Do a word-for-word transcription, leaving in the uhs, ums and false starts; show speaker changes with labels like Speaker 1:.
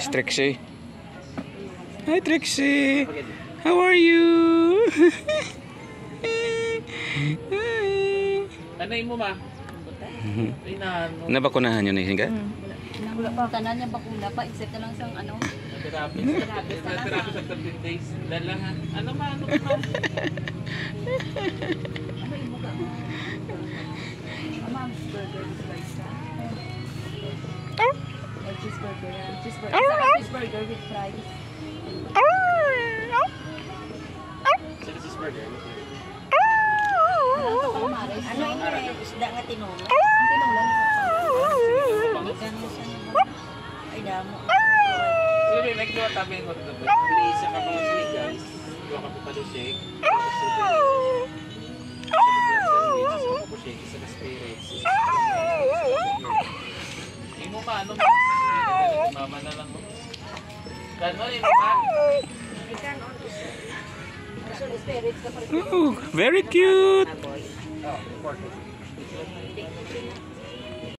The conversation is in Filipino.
Speaker 1: Si Trixie. Hi Trixie. How are you?
Speaker 2: Ano mo ma?
Speaker 1: Nabakunahan yun eh, hingga?
Speaker 3: Wala pa. Tanan niya bakuna pa, except na lang sa ano.
Speaker 2: Therapy. Therapy sa thirteen days. Dalahan. Ano ma? Ano ma?
Speaker 3: Ano imo ka? Ama, burger with fries ka? Or cheeseburger yan. Cheeseburger. Isa cheeseburger with fries.
Speaker 2: Sila cheeseburger.
Speaker 3: Ano yung isda nga tinula? Ang tinula ni Papa. Ay, damo.
Speaker 2: Sige, nagluwa tabi mo ito. Isa ka mga sligas. Dua ka pa shake. Isa ka shake. Isa ka spirits. Hindi mo ma, ano ma? Mama na lang mo. Gano'n, hindi ma?
Speaker 1: Ooh, very cute.
Speaker 2: Oh, important.